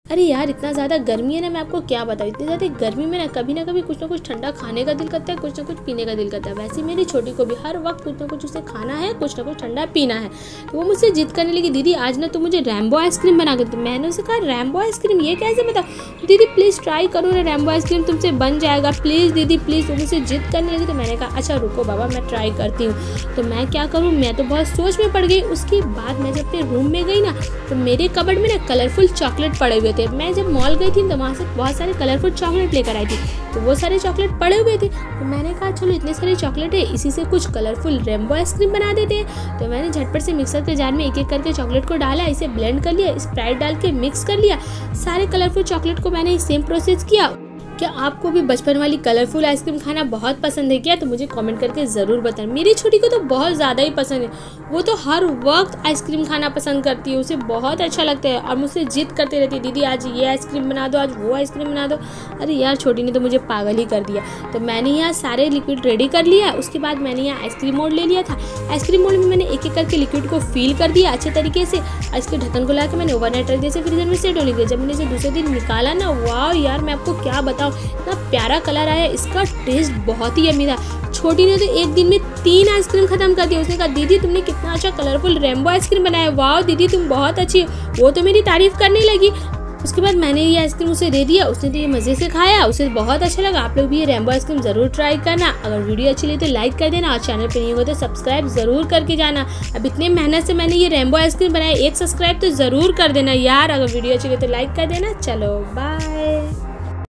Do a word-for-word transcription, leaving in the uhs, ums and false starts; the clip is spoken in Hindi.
अरे यार इतना ज़्यादा गर्मी है ना, मैं आपको क्या बताऊँ। इतनी ज़्यादा गर्मी में ना कभी ना कभी कुछ ना कुछ ठंडा खाने का दिल करता है, कुछ ना कुछ पीने का दिल करता है। वैसे मेरी छोटी को भी हर वक्त कुछ ना कुछ उसे खाना है, कुछ ना कुछ ठंडा पीना है। तो वो मुझसे जिद करने लगी, दीदी आज ना तुम मुझे रैम्बो आइसक्रीम बना कर दो। मैंने उसे कहा रैम्बो आइसक्रीम ये कैसे बताओ। दीदी प्लीज़ ट्राई करो ना, रैम्बो आइसक्रीम तुमसे बन जाएगा, प्लीज़ दीदी प्लीज़। वो मुझसे जिद करने लगी। तो मैंने कहा अच्छा रुको बाबा मैं ट्राई करती हूँ। तो मैं क्या करूँ, मैं तो बहुत सोच में पड़ गई। उसके बाद मैं जब अपने रूम में गई ना, तो मेरे कबर्ड में ना कलरफुल चॉकलेट पड़े हुए थे। मैं जब मॉल गई थी तो वहाँ से बहुत सारे कलरफुल चॉकलेट लेकर आई थी। तो वो सारे चॉकलेट पड़े हुए थे। तो मैंने कहा चलो इतने सारे चॉकलेट है, इसी से कुछ कलरफुल रैम्बो आइसक्रीम बना देते हैं। तो मैंने झटपट से मिक्सर के जार में एक एक करके चॉकलेट को डाला, इसे ब्लेंड कर लिया, स्प्राइट डाल के मिक्स कर लिया। सारे कलरफुल चॉकलेट को मैंने सेम प्रोसेस किया। क्या आपको भी बचपन वाली कलरफुल आइसक्रीम खाना बहुत पसंद है क्या? तो मुझे कमेंट करके ज़रूर बताएं। मेरी छोटी को तो बहुत ज़्यादा ही पसंद है, वो तो हर वक्त आइसक्रीम खाना पसंद करती है, उसे बहुत अच्छा लगता है और मुझसे जिद करती रहती है, दीदी आज ये आइसक्रीम बना दो, आज वो आइसक्रीम बना दो। अरे यार छोटी ने तो मुझे पागल ही कर दिया। तो मैंने यहाँ सारे लिक्विड रेडी कर लिया। उसके बाद मैंने यहाँ आइसक्रीम मोल्ड ले लिया था। आइसक्रीम मोल्ड में मैंने एक एक करके लिक्विड को फिल कर दिया अच्छे तरीके से। इसके ढक्कन को ला के मैंने ओवरनाइट रख दिया, जैसे फ्रीजर में सेट होने के। जब मैंने इसे दूसरे दिन निकाला ना, वाह यार मैं आपको क्या बताऊँ, इतना प्यारा कलर आया, इसका टेस्ट बहुत ही यम्मी था। छोटी ने तो एक दिन में तीन आइसक्रीम खत्म कर दिया। उसने कहा दीदी तुमने कितना अच्छा कलरफुल रैम्बो आइसक्रीम बनाया, वाह दीदी तुम बहुत अच्छी हो। वो तो मेरी तारीफ करने लगी। उसके बाद मैंने ये आइसक्रीम उसे दे दिया, उसने तो ये मज़े से खाया, उसे बहुत अच्छा लगा। आप लोग भी ये रैम्बो आइसक्रीम ज़रूर ट्राई करना। अगर वीडियो अच्छी लगी तो लाइक कर देना और चैनल पे नहीं हो तो सब्सक्राइब ज़रूर करके जाना। अब इतने मेहनत से मैंने ये रैम्बो आइसक्रीम बनाया, एक सब्सक्राइब तो ज़रूर कर देना यार। अगर वीडियो अच्छी लगी तो लाइक कर देना। चलो बाय।